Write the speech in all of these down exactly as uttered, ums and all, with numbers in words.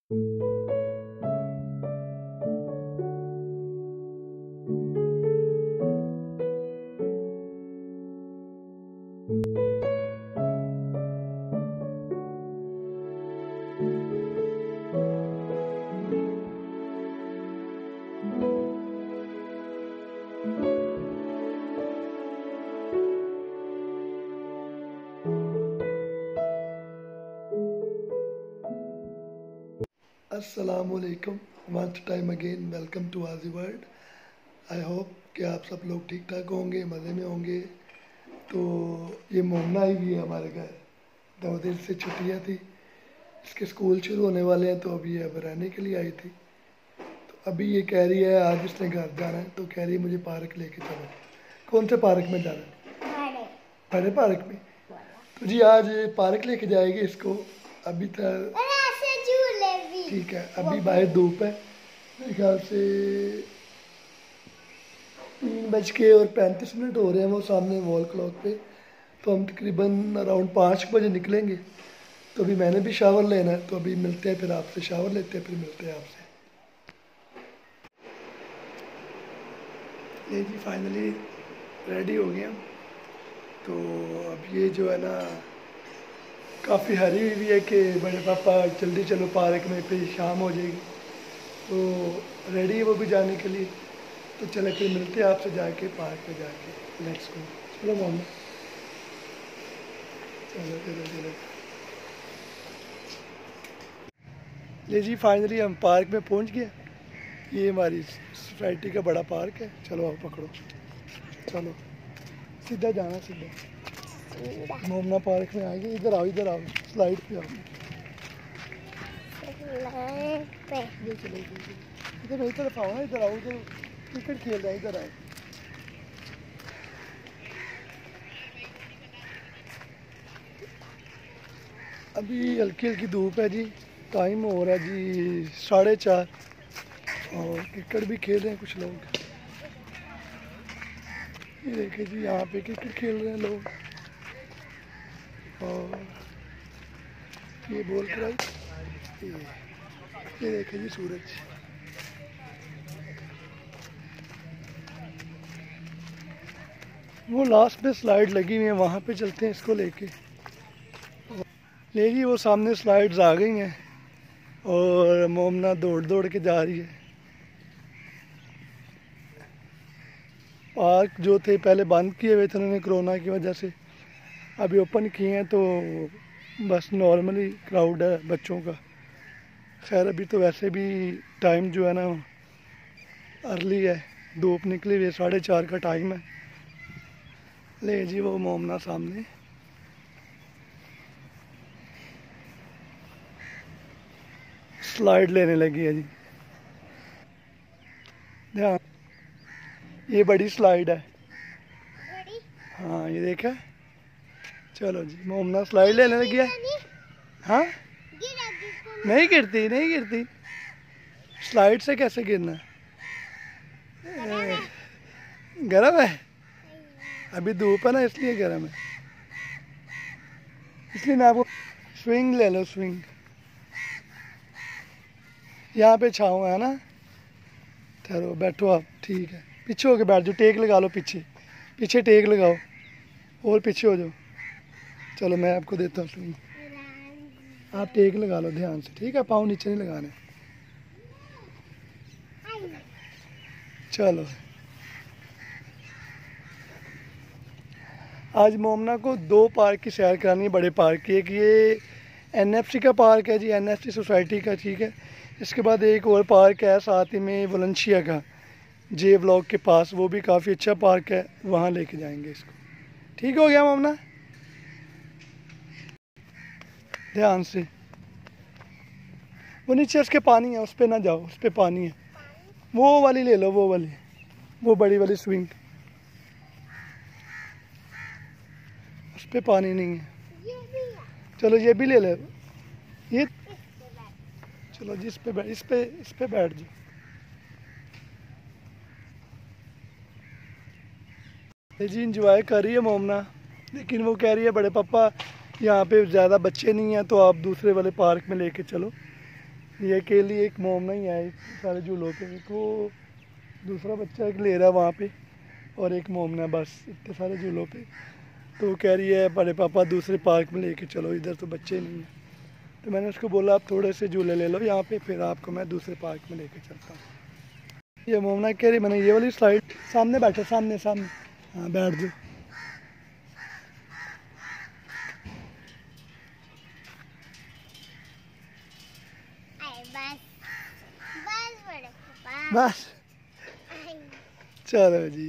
अस्सलामुअलैकुम one time again welcome to Aaji world. I hope कि आप सब लोग ठीक ठाक होंगे, मज़े में होंगे। तो ये मोमना आई हुई है हमारे घर। दो दिन से छुट्टियाँ थी, इसके स्कूल शुरू होने वाले हैं, तो अभी अब रहने के लिए आई थी। तो अभी ये कह रही है आज इसने घर जाना है, तो कह रही है मुझे पार्क लेके चलो। कौन से पार्क में जाना है? बड़े पार्क में। तो जी आज पार्क लेके जाएगी इसको। अभी तक ठीक है, अभी बाहर धूप है, मेरे ख्याल से तीन बज के और पैंतीस मिनट हो रहे हैं वो सामने वॉल क्लॉक पे। तो हम तकरीबन अराउंड पाँच बजे निकलेंगे। तो अभी मैंने भी शावर लेना है, तो अभी मिलते हैं, फिर आपसे शावर लेते हैं, फिर मिलते हैं आपसे। ये जी फाइनली रेडी हो गए हम। तो अब ये जो है ना काफ़ी हरी हुई भी है कि बड़े पापा जल्दी चलो पार्क में, फिर शाम हो जाएगी। तो रेडी है वो भी जाने के लिए। तो चले फिर मिलते हैं आपसे जाके पार्क में जाके। लेट्स गो, चलो मोहम्मद, चलो चलो चलो। ये जी फाइनली हम पार्क में पहुंच गए। ये हमारी सोसाइटी का बड़ा पार्क है। चलो आप पकड़ो, चलो सीधा जाना, सीधा मोमना पार्क में आएंगे। इधर आओ, इधर आओ, स्लाइड पे आओ, इधर चलो, इधर मेरी तरफ आओ ना, इधर आओ, इधर क्रिकेट खेल रहे हैं, इधर आओ। अभी हल्की हल्की धूप है जी, टाइम हो रहा है जी साढ़े चार, और क्रिकेट भी खेल रहे हैं कुछ लोग। ये देखे जी यहाँ पे क्रिकेट खेल रहे हैं लोग। और ये बॉल कराई, ये, ये देखे जी सूरज। वो लास्ट पे स्लाइड लगी हुई है, वहाँ पे चलते हैं इसको लेके। ले जी वो सामने स्लाइड्स आ गई हैं और मोमना दौड़ दौड़ के जा रही है। पार्क जो थे पहले बंद किए हुए थे उन्होंने कोरोना की वजह से, अभी ओपन किए हैं। तो बस नॉर्मली क्राउड है बच्चों का। खैर अभी तो वैसे भी टाइम जो है ना अर्ली है, धूप निकली हुई है, साढ़े चार का टाइम है। ले जी वो मोमना सामने। स्लाइड लेने लगी है जी, ध्यान, ये बड़ी स्लाइड है। हाँ ये देखा, चलो जी मोमना स्लाइड लेने लगी है। हाँ नहीं गिरती, नहीं गिरती, स्लाइड से कैसे गिरना। गरम है, अभी धूप है ना इसलिए गरम है। इसलिए मैं आपको स्विंग ले लो, स्विंग, यहाँ पे छाँव है ना। ठहरो, बैठो आप, ठीक है, पीछे होके बैठ जाओ, टेक लगा लो, पीछे पीछे टेक लगाओ, और पीछे हो जाओ। चलो मैं आपको देता हूँ स्विंग, आप टेक लगा लो ध्यान से, ठीक है, पाँव नीचे नहीं लगाने। चलो आज मोमना को दो पार्क की सैर करानी है, बड़े पार्क की। एक ये एन एफ सी का पार्क है जी, एन एफ सी सोसाइटी का, ठीक है। इसके बाद एक और पार्क है साथ ही में वलेंशिया का, जे ब्लॉक के पास, वो भी काफ़ी अच्छा पार्क है, वहाँ लेके जाएंगे इसको। ठीक हो गया मोमना, ध्यान से। वो नीचे उसके पानी है, उस पर ना जाओ, उस पर पानी है। वो वाली ले लो, वो वाली, वो बड़ी वाली स्विंग, उस पर पानी नहीं है। चलो ये भी ले ले, ये चलो जी इस पे बैठ, इस पे इस पे बैठ जाओ। जी इंजॉय कर रही है मोमना, लेकिन वो कह रही है बड़े पापा यहाँ पे ज़्यादा बच्चे नहीं हैं, तो आप दूसरे वाले पार्क में लेके चलो। ये अकेली एक मोमना ही है सारे झूलों पे, एक वो दूसरा बच्चा एक ले रहा है वहाँ पे और एक मोमना, बस इतने सारे झूलों पे। तो वो कह रही है बड़े पापा दूसरे पार्क में लेके चलो, इधर तो बच्चे नहीं हैं। तो मैंने उसको बोला आप थोड़े से झूले ले लो यहाँ पे, फिर आपको मैं दूसरे पार्क में लेके चलता हूँ। ये मोमना कह रही मैंने ये वाली स्लाइड, सामने बैठो, सामने सामने, हाँ बैठ जाओ। बस चलो जी।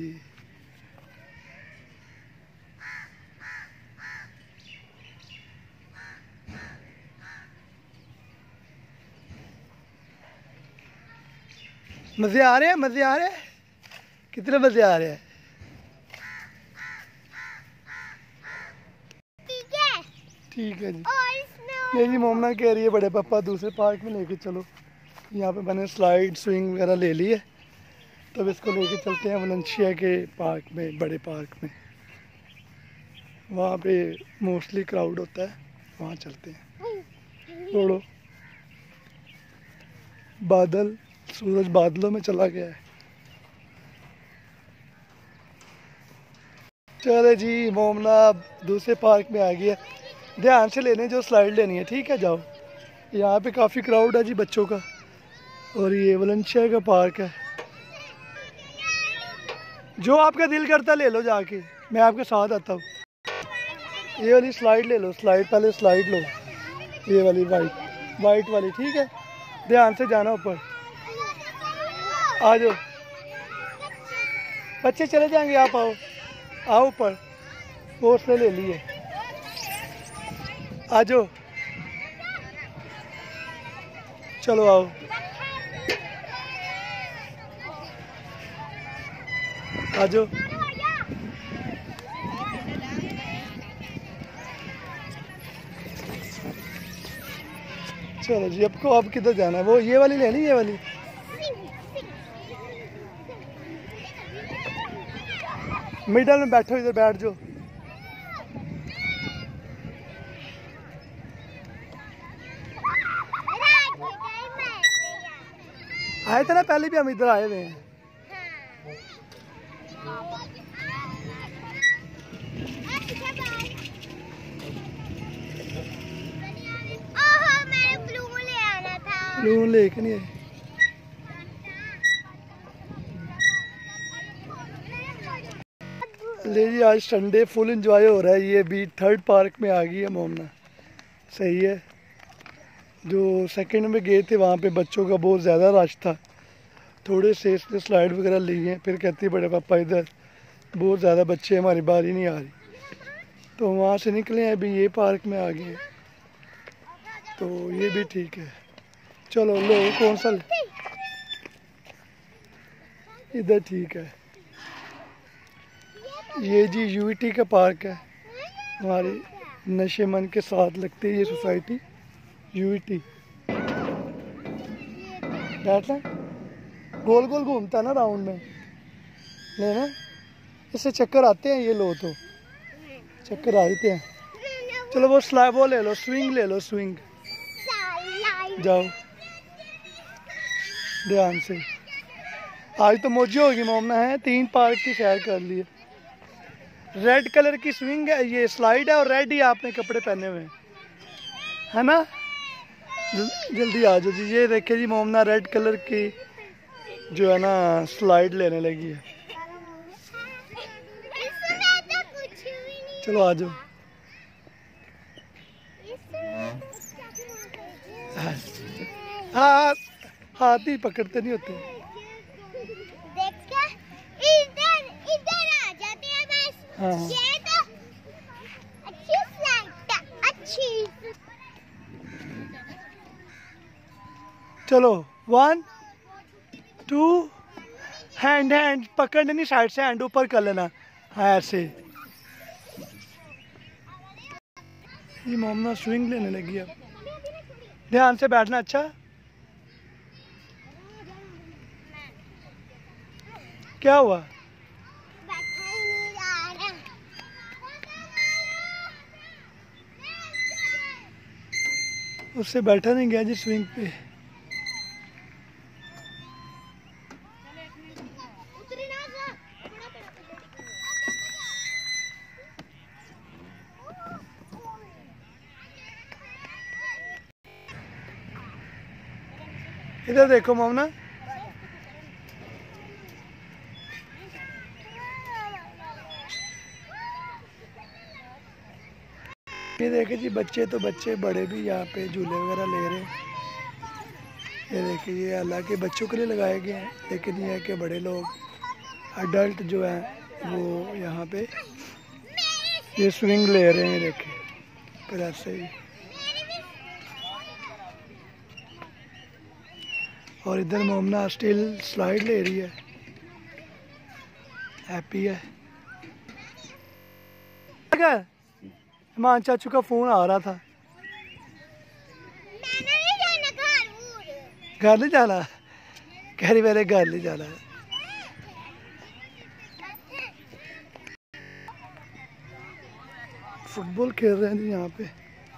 मज़े आ रहे हैं, मज़े आ रहे हैं, कितने मज़े आ रहे हैं। ठीक है ठीक है जी। नहीं जी, मोमना कह रही है बड़े पापा दूसरे पार्क में लेके चलो। यहाँ पे मैंने स्लाइड स्विंग वगैरह ले ली है, तब इसको लेके चलते हैं वलेंशिया के पार्क में, बड़े पार्क में। वहाँ पे मोस्टली क्राउड होता है, वहाँ चलते हैं। छोड़ो बादल, सूरज बादलों में चला गया है। चले जी, मोमना दूसरे पार्क में आ गया। ध्यान से लेने जो स्लाइड लेनी है, ठीक है जाओ। यहाँ पे काफ़ी क्राउड है जी बच्चों का, और ये वलेंशिया का पार्क है। जो आपका दिल करता ले लो जाके, मैं आपके साथ आता हूँ। ये वाली स्लाइड ले लो, स्लाइड पहले स्लाइड लो, ये वाली वाइट वाइट वाली, ठीक है। ध्यान से जाना ऊपर, आ जाओ बच्चे, चले जाएंगे, आप आओ आओ ऊपर, हौसले ले लिए, आ जाओ, चलो आओ, आ जाओ। चलो जी, आपको अब किधर जाना है? वो ये वाली लेनी, ये वाली मिडल में बैठो, इधर बैठ जाओ। आए थे ना पहले भी, हम इधर आए हुए हैं। ब्लू लेके नहीं है। ले जी, आज संडे फुल एंजॉय हो रहा है। ये भी थर्ड पार्क में आ गई है मोमना, सही है। जो सेकंड में गए थे वहाँ पे बच्चों का बहुत ज़्यादा रश था, थोड़े से इसने स्लाइड वगैरह ली हैं, फिर कहती बड़े पापा इधर बहुत ज़्यादा बच्चे, हमारी बारी नहीं आ रही। तो वहाँ से निकले हैं, अभी ये पार्क में आ गए हैं, तो ये भी ठीक है। चलो लो, कौन सा इधर ठीक है। ये जी यूईटी का पार्क है, हमारी नशेमंद के साथ लगती है ये सोसाइटी यूईटी। बैठना, गोल गोल घूमता है ना राउंड में, लेना, इससे चक्कर आते हैं। ये लो तो चक्कर आते हैं। चलो वो स्लाइ वो ले लो, स्विंग ले लो, स्विंग जाओ ध्यान से। आज तो मौजी होगी, मोमना है, तीन पार्क की सैर कर लिए। रेड कलर की स्विंग है, ये स्लाइड है, और रेड ही आपने कपड़े पहने हुए हैं, है ना। जल, जल्दी आ जाओ जी। ये देखिए जी, मोमना रेड कलर की जो है ना स्लाइड लेने लगी है। चलो आ जाओ। हाँ, हाथ ही पकड़ते नहीं होते। इधर इधर आ जाते हैं बस। हाँ। ये तो अच्छी फ्लाइट है, अच्छी। चलो वन टू, हैंड हैंड पकड़ने नहीं, साइड से हैंड ऊपर कर लेना, हाँ ऐसे। ये मोमना स्विंग लेने लगी अब, ध्यान से बैठना। अच्छा क्या हुआ? बैठा ही नहीं जा रहा। उससे बैठा नहीं गया जी स्विंग पे। इधर देखो मोमना। ये देखे जी बच्चे तो बच्चे बड़े भी यहाँ पे झूले वगैरह ले रहे हैं। ये देखिए ये अल्लाह के बच्चों के लिए लगाए गए हैं, लेकिन ये है कि बड़े लोग अडल्ट जो हैं वो यहाँ पे ये स्विंग ले रहे हैं। देखिए फिर ऐसे ही। और इधर मोमना स्टिल स्लाइड ले रही है, हैप्पी है। मान चाचू का फोन आ रहा था। घर नहीं जाना, कह रही मेरे घर नहीं जाना। फुटबॉल खेल रहे हैं जी यहाँ पे।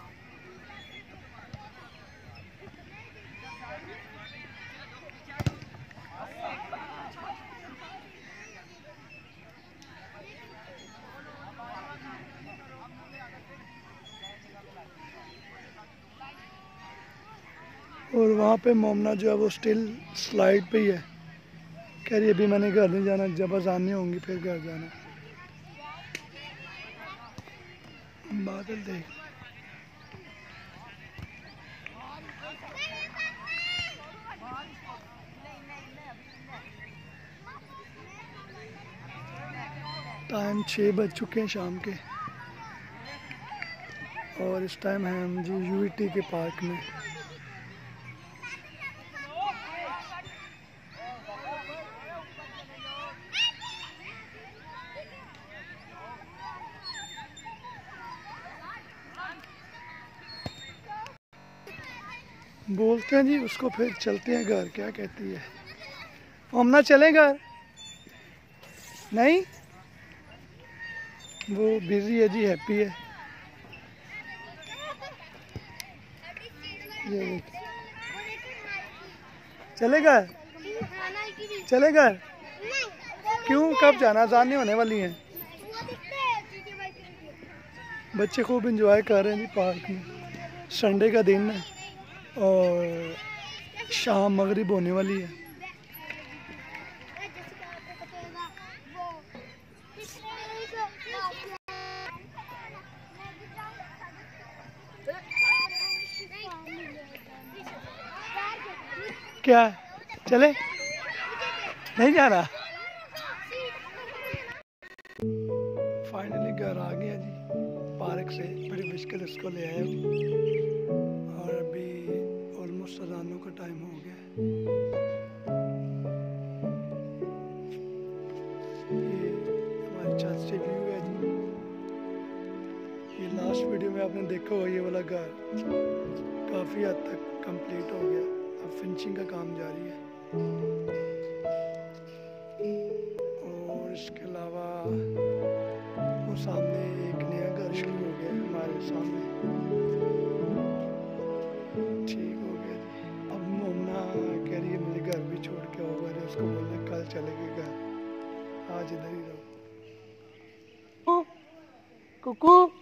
और वहाँ पे मोमना जो है वो स्टिल स्लाइड पे ही है, कह रही अभी मैंने घर नहीं जाना, जब अज़ानें होंगी फिर घर जाना। बादल देख। टाइम छः बज चुके हैं शाम के, और इस टाइम है हम जी यूईटी के पार्क में। बोलते हैं जी उसको, फिर चलते हैं घर। क्या कहती है मोमना, चलें घर? नहीं, वो बिजी है जी, हैप्पी है। ये चले घर? चले घर? क्यों, कब जाना? अज़ान नहीं होने वाली हैं। बच्चे खूब एंजॉय कर रहे हैं जी पार्क में। संडे का दिन है और शाम मगरिब होने वाली है। क्या चले? नहीं जाना? फाइनली घर आ गया जी पार्क से, बड़ी मुश्किल इसको ले आए और अभी ऑलमोस्ट अज़ानों का टाइम हो गया। ये हमारी छत से व्यू है जी। ये लास्ट वीडियो में आपने देखा होगा, ये वाला घर काफ़ी हद तक कंप्लीट हो गया, अब फिनिशिंग का काम जारी है। और इसके अलावा वो सामने एक नया घर शुरू हो गया है हमारे सामने। ठीक हो गया जी। अब मोमना कह रही है मुझे घर भी छोड़ के होगा, उसको बोलना कल चलेगी घर, आज इधर ही रहो। कुकू